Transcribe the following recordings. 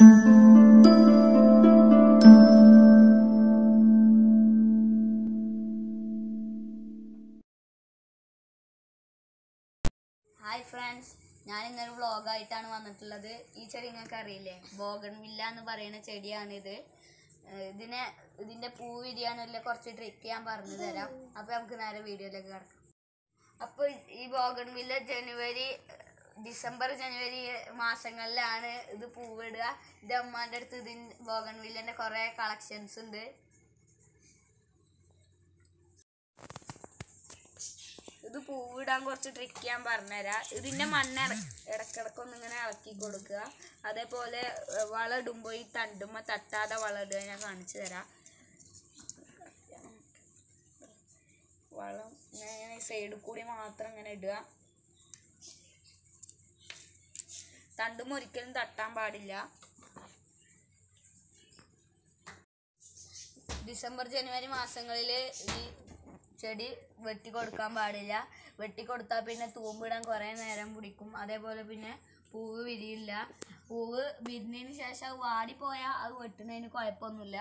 Hi friends, ഞാനിന്നൊരു വ്ളോഗായിട്ടാണ് വന്നിട്ടുള്ളത്. ഈ ചെടി നിങ്ങൾക്ക് അറിയില്ലേ? ബോഗൺവില്ല എന്ന് പറയുന്ന ചെടിയാണിത്. ഇതിൻ്റെ പൂ വിരിയാനുള്ള കുറച്ച് ട്രിക്ക് ഞാൻ പറഞ്ഞു തരാം. അപ്പോൾ നമുക്ക് നേരെ വീഡിയോയിലേക്ക് കിടക്കാം. അപ്പോൾ ഈ ബോഗൺവില്ല ഡിസംബർ ജനുവരി മാസങ്ങളിലാണ് ഇത് പൂവിടുക. എൻ്റെ അമ്മാൻ്റെ അടുത്ത് ബോഗൺവില്ലൻ്റെ കുറേ കളക്ഷൻസ് ഉണ്ട്. ഇത് പൂവിടാൻ കുറച്ച് ട്രിക്ക് ഞാൻ പറഞ്ഞുതരാം. ഇതിൻ്റെ മണ്ണ് ഇടക്കിടക്കൊന്നിങ്ങനെ ഇളക്കി കൊടുക്കുക. അതേപോലെ വളം ഇടുമ്പോൾ ഈ തണ്ടുമ്പോൾ തട്ടാതെ വളം ഇടുക. ഞാൻ കാണിച്ചു തരാം. വളം ഇങ്ങനെ സൈഡിൽ കൂടി മാത്രം ഇങ്ങനെ ഇടുക. തണ്ടുമ്പോൾ ഒരിക്കലും തട്ടാൻ പാടില്ല. ഡിസംബർ ജനുവരി മാസങ്ങളിൽ ഈ ചെടി വെട്ടിക്കൊടുക്കാൻ പാടില്ല. വെട്ടിക്കൊടുത്താൽ പിന്നെ തൂമ്പിടാൻ കുറേ നേരം പിടിക്കും. അതേപോലെ പിന്നെ പൂവ് വിരിയില്ല. പൂവ് വിരിഞ്ഞതിന് ശേഷം അത് വാടിപ്പോയാൽ അത് വെട്ടുന്നതിന് കുഴപ്പമൊന്നുമില്ല.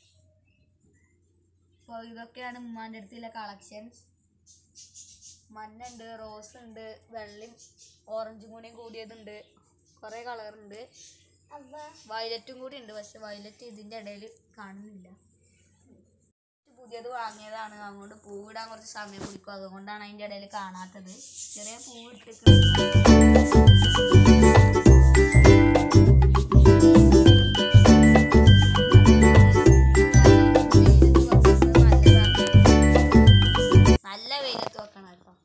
അപ്പോൾ ഇതൊക്കെയാണ് ഉമ്മാൻ്റെ അടുത്തുള്ള കളക്ഷൻസ്. മഞ്ഞുണ്ട്, റോസ് ഉണ്ട്, വെള്ളയും ഓറഞ്ചും കൂടി കൂടിയതുണ്ട്, കുറേ കളറുണ്ട്. വയലറ്റും കൂടി ഉണ്ട്. പക്ഷെ വയലറ്റ് ഇതിൻ്റെ ഇടയിൽ കാണുന്നില്ല. പുതിയത് വാങ്ങിയതാണ്. അതുകൊണ്ട് പൂവിടാൻ കുറച്ച് സമയം പിടിക്കും. അതുകൊണ്ടാണ് അതിൻ്റെ ഇടയിൽ കാണാത്തത്. ചെറിയ പൂവിട്ട് നല്ല വെയിലത്ത് വെക്കണം കേട്ടോ.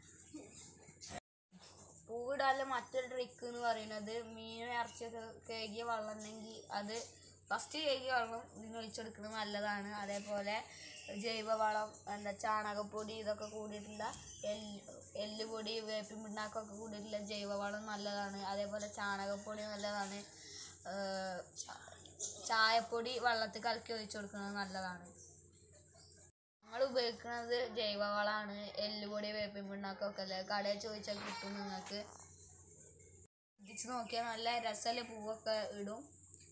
പൂവിടാനുള്ള മറ്റൊരു ട്രിക്ക് എന്ന് പറയുന്നത്, മീൻ ഇറച്ചിയൊക്കെ കഴുകിയ വെള്ളം ഉണ്ടെങ്കിൽ അത് ഫസ്റ്റ് കഴുകിയ വെള്ളം ഇതിന് ഒഴിച്ചെടുക്കുന്നത് നല്ലതാണ്. അതേപോലെ ജൈവവളം, ചാണകപ്പൊടി, ഇതൊക്കെ കൂടിയിട്ടുള്ള എല്ലുപൊടി, വേപ്പിൻ പിണ്ണാക്കൊക്കെ കൂടിയിട്ടുള്ള ജൈവവളം നല്ലതാണ്. അതേപോലെ ചാണകപ്പൊടി നല്ലതാണ്. ചായപ്പൊടി വെള്ളത്തിൽ കലക്കി ഒഴിച്ചു കൊടുക്കുന്നത് നല്ലതാണ്. ഞങ്ങൾ ഉപയോഗിക്കുന്നത് ജൈവവളമാണ്. എല്ലുപൊടി, വേപ്പിൻ പിണ്ണാക്കൊക്കെ അല്ലേ, കടയിൽ ചോദിച്ചാൽ കിട്ടും. നിങ്ങൾക്ക് ഇതിച്ച് നോക്കിയാൽ നല്ല രസമുള്ള പൂവൊക്കെ ഇടും.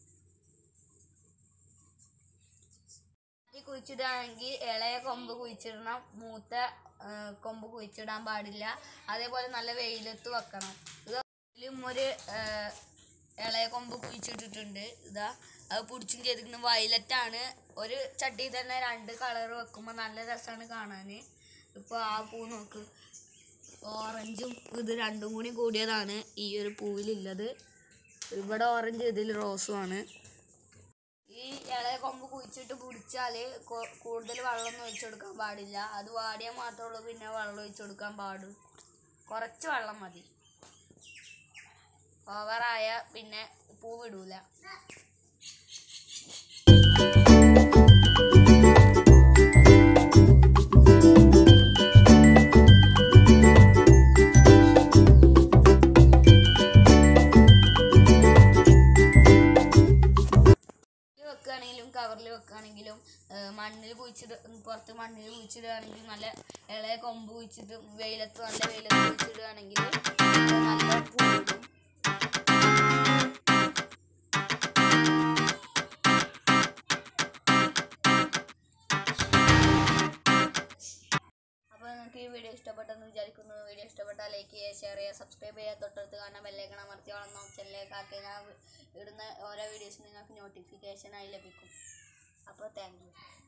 കുഴിച്ചിടുകയാണെങ്കിൽ ഇളയ കൊമ്പ് കുഴിച്ചിടണം, മൂത്ത കൊമ്പ് കുഴിച്ചിടാൻ പാടില്ല. അതേപോലെ നല്ല വെയിലത്ത് വെക്കണം. ഇതിലും ഒരു ഇളയ കൊമ്പ് കുഴിച്ചിട്ടിട്ടുണ്ട്. അത് പിടിച്ചും ചെയ്തിരിക്കുന്നത് വയലറ്റാണ്. ഒരു ചട്ടിയിൽ തന്നെ 2 കളർ വെക്കുമ്പോൾ നല്ല രസമാണ് കാണാൻ. ഇപ്പോൾ ആ പൂ നോക്ക്, ഓറഞ്ചും ഇത് രണ്ടും കൂടി കൂടിയതാണ് ഈ ഒരു പൂവിലുള്ളത്. ഇവിടെ ഓറഞ്ച്, ഇതിൽ റോസുമാണ്. ഈ ഇളയ കൊമ്പ് കുഴിച്ചിട്ട് പിടിച്ചാൽ കൂടുതൽ വെള്ളമൊന്നും ഒഴിച്ചു കൊടുക്കാൻ പാടില്ല. അത് വാടിയാൽ മാത്രമേ ഉള്ളൂ പിന്നെ വെള്ളം ഒഴിച്ചു കൊടുക്കാൻ പാടും. കുറച്ച് വെള്ളം മതി. ഓവറായ പിന്നെ പൂവിടൂല. കവറിൽ വെക്കുകയാണെങ്കിലും പുറത്ത് മണ്ണിൽ കുഴിച്ചിടുകയാണെങ്കിലും നല്ല ഇളയ കൊമ്പ് കുഴിച്ചിട്ട് നല്ല വെയിലത്ത് കുഴിച്ചിടുകയാണെങ്കിൽ നല്ല പൂവിടും. അപ്പോൾ നിങ്ങൾക്ക് ഈ വീഡിയോ ഇഷ്ടപ്പെട്ടെന്ന് വിചാരിക്കുന്നു. വീഡിയോ ഇഷ്ടപ്പെട്ടാൽ ലൈക്ക് ചെയ്യുക, ഷെയർ ചെയ്യുക, സബ്സ്ക്രൈബ് ചെയ്യുക. തൊട്ടടുത്ത് കാണാൻ ബെല്ലൈക്കൺ അമർത്തി വളർന്ന ഓപ്ഷനിലേക്ക് ആക്കി ഇടുന്ന ഓരോ വീഡിയോസും നിങ്ങൾക്ക് നോട്ടിഫിക്കേഷനായി ലഭിക്കും. അപ്പോൾ താങ്ക് യു.